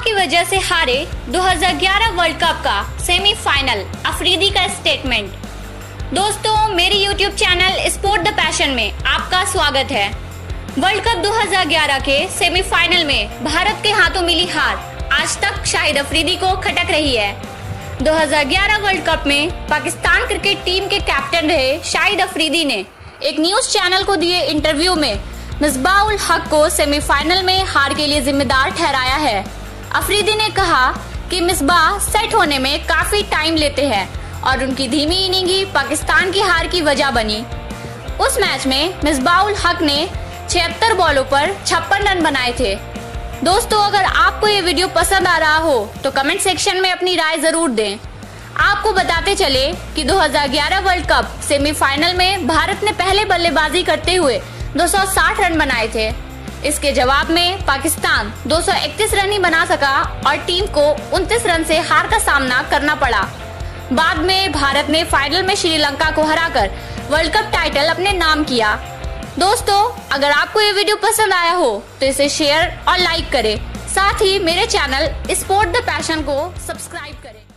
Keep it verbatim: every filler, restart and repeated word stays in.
की वजह से हारे दो हज़ार ग्यारह वर्ल्ड कप का सेमीफाइनल, अफरीदी का स्टेटमेंट। दोस्तों, मेरी YouTube channel sport the passion में आपका स्वागत है। वर्ल्ड कप दो हज़ार ग्यारह के सेमीफाइनल में भारत के हाथों मिली हार आज तक शाहिद अफरीदी को खटक रही है। दो हज़ार ग्यारह वर्ल्ड कप में पाकिस्तान क्रिकेट टीम के कैप्टन रहे शाहिद अफरीदी ने एक न्यूज चैनल को दिए इंटरव्यू में मिसबाह उल हक को सेमीफाइनल में हार के लिए जिम्मेदार ठहराया है। अफरीदी ने कहा कि मिसबाह सेट होने में काफी टाइम लेते हैं और उनकी धीमी इनिंग ही पाकिस्तान की हार की वजह बनी। उस मैच में मिसबाह उल हक ने छिहत्तर बॉलों पर छप्पन रन बनाए थे। दोस्तों, अगर आपको ये वीडियो पसंद आ रहा हो तो कमेंट सेक्शन में अपनी राय जरूर दें। आपको बताते चले कि दो हज़ार ग्यारह वर्ल्ड कप सेमीफाइनल में भारत ने पहले बल्लेबाजी करते हुए दो सौ साठ रन बनाए थे। इसके जवाब में पाकिस्तान दो सौ इकतीस रन ही बना सका और टीम को उनतीस रन से हार का सामना करना पड़ा। बाद में भारत ने फाइनल में श्रीलंका को हराकर वर्ल्ड कप टाइटल अपने नाम किया। दोस्तों, अगर आपको ये वीडियो पसंद आया हो तो इसे शेयर और लाइक करें। साथ ही मेरे चैनल स्पोर्ट द पैशन को सब्सक्राइब करें।